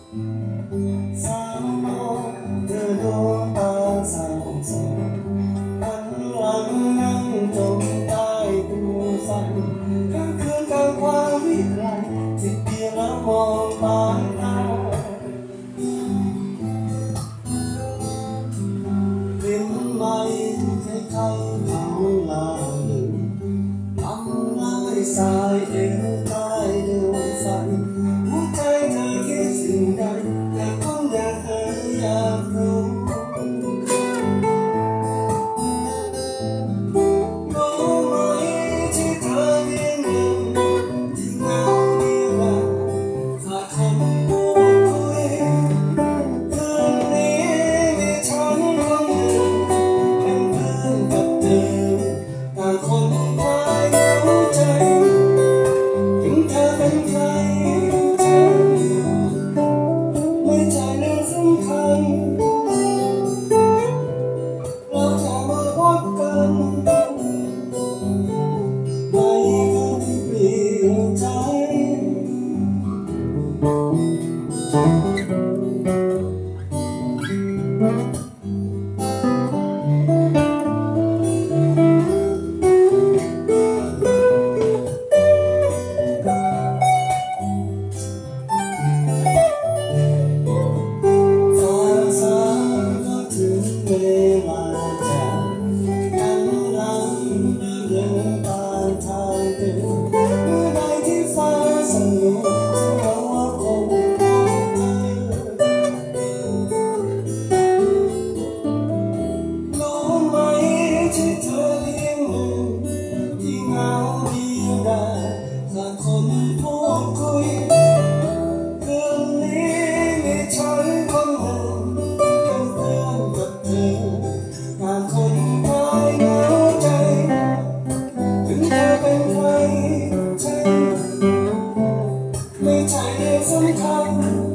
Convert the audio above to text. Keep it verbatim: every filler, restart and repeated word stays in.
สาวมองเธอดวงตาสาวสองหันหลังนั่งจมใต้ตัวฝันก็คือการความวิไลที่เพียงแล้วมองตาตาเป็นไหมใครๆเขาลาหนึ่งทำลายสายเอวใต้ดวงใสหัวใจเธอคิดสิ่งใดแต่คงอยากเอ่ยอยากรู้รู้ไหมที่เธอเพียงหนึ่งที่เงาเดียวกันขาดคนพูดคุยคืนนี้มีฉันคนหนึ่งเป็นเพื่อนกับเธอต่างคนคลายเหงาใจถึงเธอเป็นใครไม่ใช่เรื่องสำคัญเราแค่มาพบกันในคืนที่เปลี่ยนใจเวลาจากกันหลังเดินตามทางเดินเมื่อใดที่ฟ้าสงบจะเราว่าคงพบเธอรู้ไหมที่เธอเลี้ยงหนึ่งที่เหงาเดียวดายขาดคนพูดคุยคืนนี้มีฉันคนหนึ่งเป็นเพื่อนกับเธอต่างคนคลายเหงาใจถึงเธอเป็นใครฉันไม่ใช่เรื่องสำคัญ